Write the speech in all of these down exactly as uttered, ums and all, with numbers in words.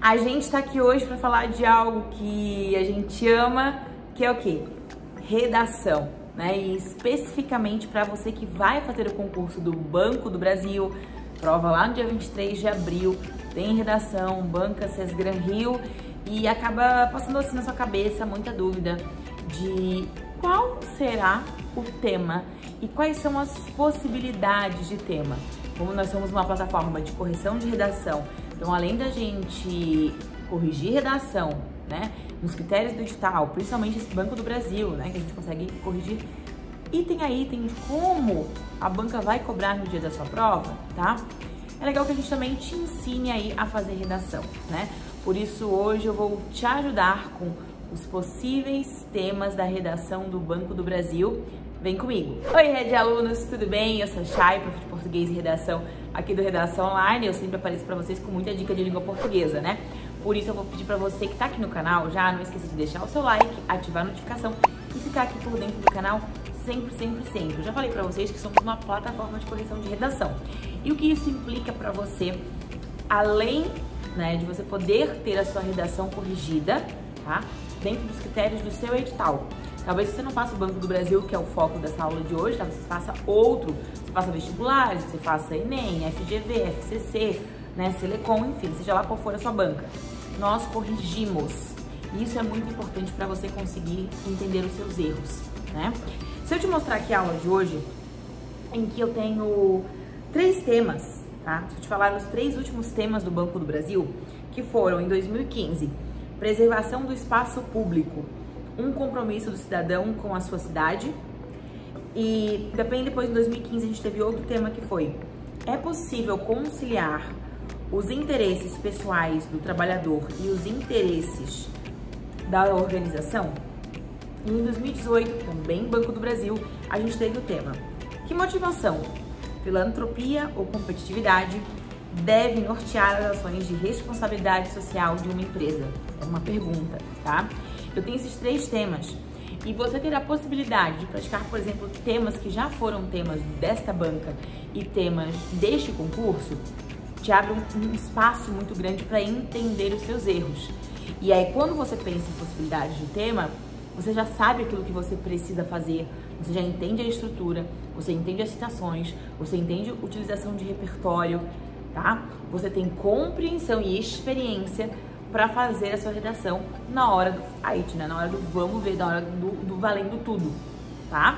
A gente tá aqui hoje para falar de algo que a gente ama, que é o quê? Redação, né? E especificamente para você que vai fazer o concurso do Banco do Brasil, prova lá no dia vinte e três de abril, tem redação, banca Sesgran Rio, e acaba passando assim na sua cabeça muita dúvida de qual será o tema e quais são as possibilidades de tema. Como nós somos uma plataforma de correção de redação, então além da gente corrigir redação, né, nos critérios do edital, principalmente esse Banco do Brasil, né, que a gente consegue corrigir item a item de como a banca vai cobrar no dia da sua prova, tá? É legal que a gente também te ensine aí a fazer redação, né? Por isso hoje eu vou te ajudar com os possíveis temas da redação do Banco do Brasil. Vem comigo! Oi, Rede Alunos, tudo bem? Eu sou a Chay, prof de Português e Redação aqui do Redação Online. Eu sempre apareço para vocês com muita dica de língua portuguesa, né? Por isso eu vou pedir para você que tá aqui no canal, já não esqueça de deixar o seu like, ativar a notificação e ficar aqui por dentro do canal sempre, sempre, sempre. Eu já falei para vocês que somos uma plataforma de correção de redação. E o que isso implica para você, além, né, de você poder ter a sua redação corrigida, tá? Dentro dos critérios do seu edital. Talvez você não faça o Banco do Brasil, que é o foco dessa aula de hoje, tá? Você faça outro, você faça vestibulares, você faça Enem, F G V, F C C, né, Selecom, enfim, seja lá qual for a sua banca. Nós corrigimos. E isso é muito importante para você conseguir entender os seus erros, né? Se eu te mostrar aqui a aula de hoje, em que eu tenho três temas, tá? Se eu te falar os três últimos temas do Banco do Brasil, que foram em dois mil e quinze, preservação do espaço público, um compromisso do cidadão com a sua cidade, e também depois em dois mil e quinze a gente teve outro tema que foi: é possível conciliar os interesses pessoais do trabalhador e os interesses da organização? E em dois mil e dezoito, também Banco do Brasil, a gente teve o tema: que motivação, filantropia ou competitividade deve nortear as ações de responsabilidade social de uma empresa? É uma pergunta, tá? Eu tenho esses três temas e você terá a possibilidade de praticar, por exemplo, temas que já foram temas desta banca e temas deste concurso. Te abre um, um espaço muito grande para entender os seus erros. E aí, quando você pensa em possibilidades de tema, você já sabe aquilo que você precisa fazer, você já entende a estrutura, você entende as citações, você entende a utilização de repertório, tá? Você tem compreensão e experiência para fazer a sua redação na hora do fight, né? Na hora do vamos ver, na hora do, do valendo tudo, tá?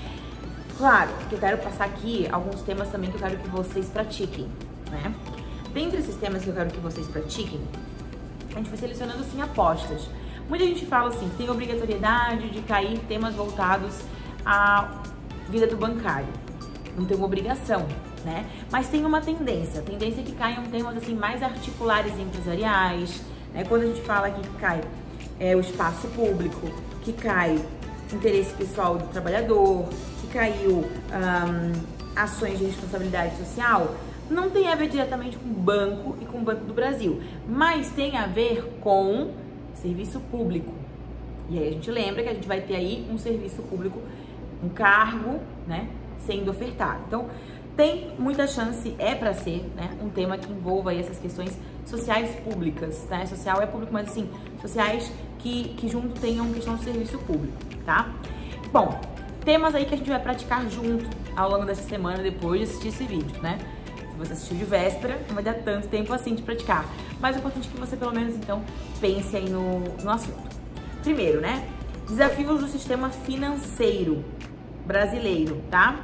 Claro que eu quero passar aqui alguns temas também que eu quero que vocês pratiquem, né? Dentre esses temas que eu quero que vocês pratiquem, a gente vai selecionando assim apostas. Muita gente fala assim, tem obrigatoriedade de cair temas voltados à vida do bancário. Não tem uma obrigação, né? Mas tem uma tendência, a tendência é que caiam temas assim mais articulares e empresariais, né? Quando a gente fala aqui que cai é, o espaço público, que cai interesse pessoal do trabalhador, que caiu um, ações de responsabilidade social, não tem a ver diretamente com o banco e com o Banco do Brasil, mas tem a ver com serviço público. E aí a gente lembra que a gente vai ter aí um serviço público, um cargo, né, sendo ofertado. Então, tem muita chance, é para ser, né, um tema que envolva aí essas questões sociais públicas, né? Social é público, mas assim, sociais que, que junto tenham questão de serviço público, tá? Bom, temas aí que a gente vai praticar junto ao longo dessa semana depois de assistir esse vídeo, né? Se você assistiu de véspera, não vai dar tanto tempo assim de praticar, mas é importante que você pelo menos então pense aí no, no assunto. Primeiro, né? Desafios do sistema financeiro brasileiro, tá?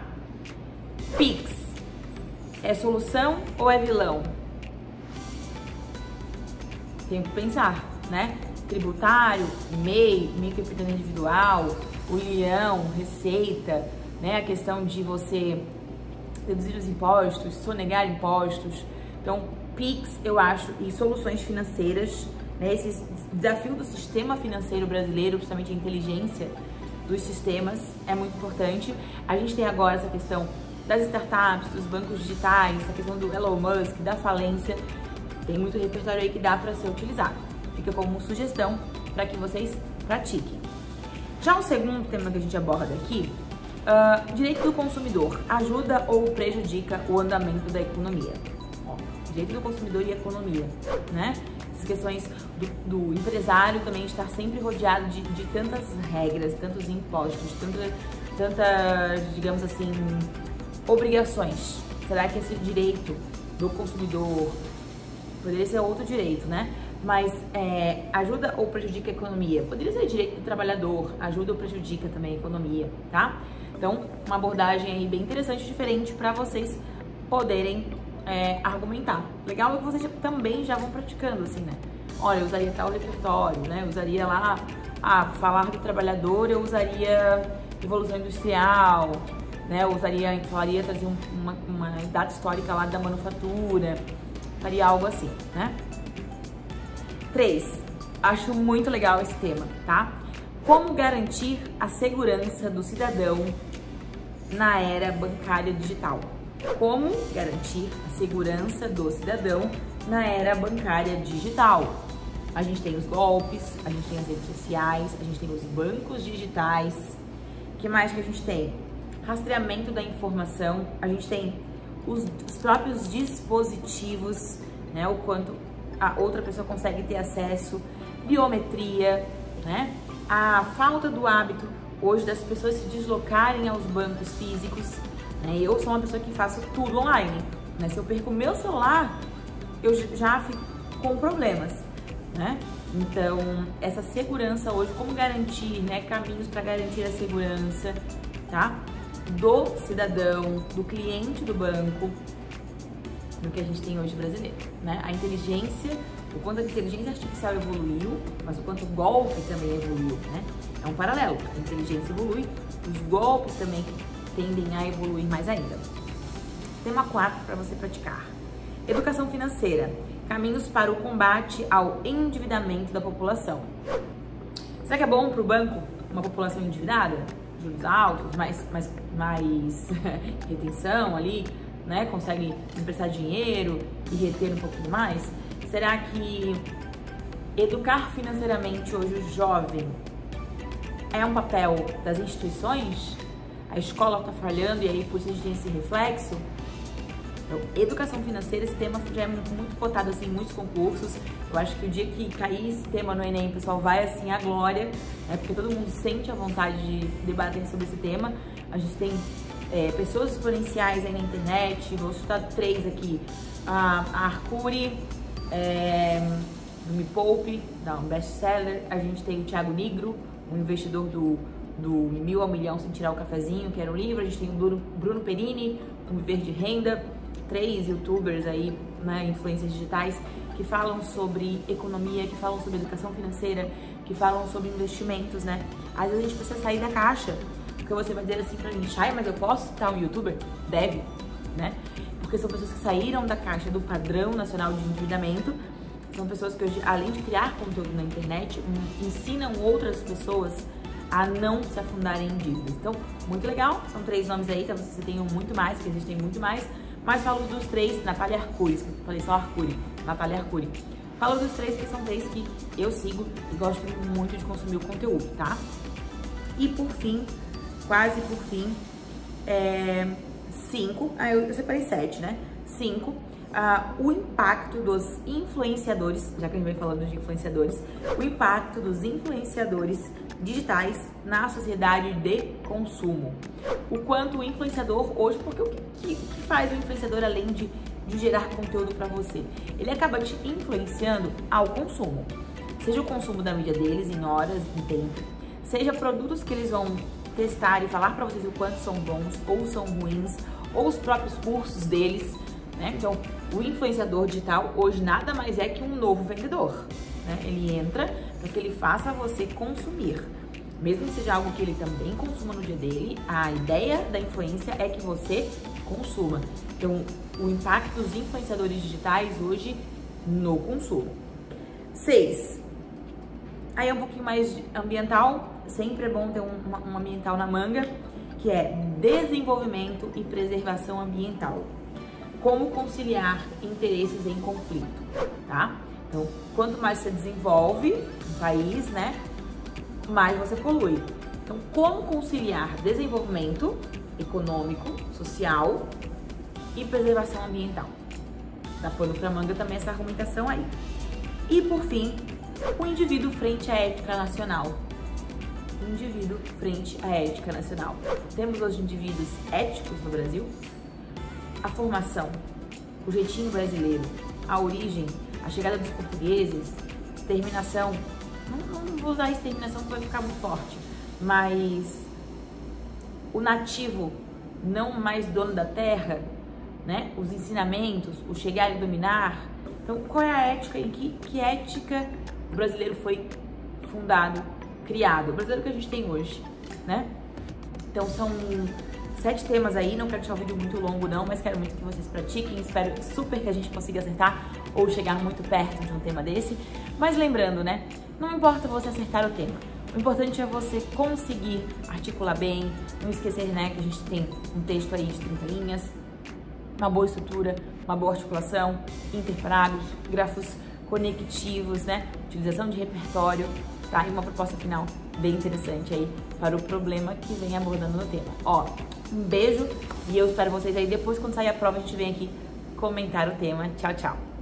Pix, é solução ou é vilão? Tem que pensar, né? Tributário, M E I, microempreendedor individual, o leão, receita, né? A questão de você reduzir os impostos, sonegar impostos. Então, Pix, eu acho, e soluções financeiras, né? Esse desafio do sistema financeiro brasileiro, principalmente a inteligência dos sistemas, é muito importante. A gente tem agora essa questão das startups, dos bancos digitais, essa questão do Elon Musk, da falência. Tem muito repertório aí que dá para ser utilizado. Fica como sugestão para que vocês pratiquem. Já o segundo tema que a gente aborda aqui, uh, direito do consumidor, ajuda ou prejudica o andamento da economia? Ó, direito do consumidor e economia, né? as questões do, do empresário também estar sempre rodeado de, de tantas regras, tantos impostos, tanta, tantas, digamos assim, obrigações. Será que esse direito do consumidor poderia ser outro direito, né? Mas é, ajuda ou prejudica a economia? Poderia ser direito do trabalhador, ajuda ou prejudica também a economia, tá? Então, uma abordagem aí bem interessante, diferente para vocês poderem é, argumentar. Legal é que vocês também já vão praticando, assim, né? Olha, eu usaria tal repertório, né? Eu usaria lá, ah, falar do trabalhador, eu usaria Revolução Industrial, né? Eu usaria, falaria, trazer uma, uma data histórica lá da manufatura, faria algo assim, né? três. Acho muito legal esse tema, tá? Como garantir a segurança do cidadão na era bancária digital? Como garantir a segurança do cidadão na era bancária digital? A gente tem os golpes, a gente tem as redes sociais, a gente tem os bancos digitais. O que mais que a gente tem? Rastreamento da informação, a gente tem os, os próprios dispositivos, né? O quanto a outra pessoa consegue ter acesso, biometria, né? A falta do hábito hoje das pessoas se deslocarem aos bancos físicos, né? Eu sou uma pessoa que faço tudo online, né? Se eu perco o meu celular, eu já fico com problemas, né? Então, essa segurança hoje, como garantir, né? Caminhos para garantir a segurança, tá? Do cidadão, do cliente do banco, no que a gente tem hoje brasileiro, né? A inteligência, o quanto a inteligência artificial evoluiu, mas o quanto o golpe também evoluiu, né? É um paralelo, a inteligência evolui, os golpes também tendem a evoluir mais ainda. Tema quatro para você praticar. Educação financeira, caminhos para o combate ao endividamento da população. Será que é bom para o banco uma população endividada? Juros altos, mais, mais, mais retenção ali, né? Consegue emprestar dinheiro e reter um pouquinho mais? Será que educar financeiramente hoje o jovem é um papel das instituições? A escola está falhando e aí por isso a gente tem esse reflexo? Então, educação financeira, esse tema já é muito cotado assim, em muitos concursos. Eu acho que o dia que cair esse tema no Enem, o pessoal vai assim à glória, né? Porque todo mundo sente a vontade de debater sobre esse tema. A gente tem É, pessoas exponenciais aí na internet, vou citar três aqui, a, a Arcuri, é, do Me Poupe, da um best-seller, a gente tem o Thiago Nigro, um investidor do, do Mil ao Milhão Sem Tirar o Cafezinho, que era um livro, a gente tem o Bruno, Bruno Perini, um Viver de Renda, três youtubers aí, né, influências digitais, que falam sobre economia, que falam sobre educação financeira, que falam sobre investimentos, né, às vezes a gente precisa sair da caixa. Porque você vai dizer assim pra mim, Chay, mas eu posso citar um youtuber? Deve, né? Porque são pessoas que saíram da caixa do padrão nacional de endividamento, são pessoas que hoje, além de criar conteúdo na internet, ensinam outras pessoas a não se afundarem em dívidas. Então, muito legal, são três nomes aí, talvez você tenha muito mais, porque existem muito mais, mas falo dos três, Natália Arcuri, falei só Arcuri, Natália Arcuri. Falo dos três que são três que eu sigo e gosto muito de consumir o conteúdo, tá? E por fim, quase por fim, é, cinco, ah, eu, eu separei sete, né? Cinco, ah, o impacto dos influenciadores, já que a gente vem falando de influenciadores, o impacto dos influenciadores digitais na sociedade de consumo. O quanto o influenciador hoje, porque o que, que, que faz o influenciador além de, de gerar conteúdo para você? Ele acaba te influenciando ao consumo, seja o consumo da mídia deles em horas, em tempo, seja produtos que eles vão testar e falar para vocês o quanto são bons ou são ruins, ou os próprios cursos deles, né? Então, o influenciador digital hoje nada mais é que um novo vendedor, né? Ele entra para que ele faça você consumir. Mesmo que seja algo que ele também consuma no dia dele, a ideia da influência é que você consuma. Então, o impacto dos influenciadores digitais hoje no consumo. Seis. Aí é um pouquinho mais ambiental, sempre é bom ter um, um ambiental na manga, que é desenvolvimento e preservação ambiental. Como conciliar interesses em conflito, tá? Então, quanto mais você desenvolve um país, né, mais você polui. Então, como conciliar desenvolvimento econômico, social e preservação ambiental? Dá pano pra manga também essa argumentação aí. E por fim, o indivíduo frente à ética nacional. O indivíduo frente à ética nacional. Temos os indivíduos éticos no Brasil, a formação, o jeitinho brasileiro, a origem, a chegada dos portugueses, exterminação. Não, não vou usar exterminação porque vai ficar muito forte, mas o nativo não mais dono da terra, né? Os ensinamentos, o chegar e dominar. Então, qual é a ética, em que, que ética o brasileiro foi fundado, criado? O brasileiro que a gente tem hoje, né? Então, são sete temas aí, não quero deixar o vídeo muito longo não, mas quero muito que vocês pratiquem, espero super que a gente consiga acertar ou chegar muito perto de um tema desse. Mas lembrando, né? Não importa você acertar o tema, o importante é você conseguir articular bem, não esquecer, né, que a gente tem um texto aí de trinta linhas, uma boa estrutura, uma boa articulação, interparágrafos, grafos conectivos, né, utilização de repertório, tá? E uma proposta final bem interessante aí para o problema que vem abordando no tema. Ó, um beijo e eu espero vocês aí depois, quando sair a prova, a gente vem aqui comentar o tema. Tchau, tchau!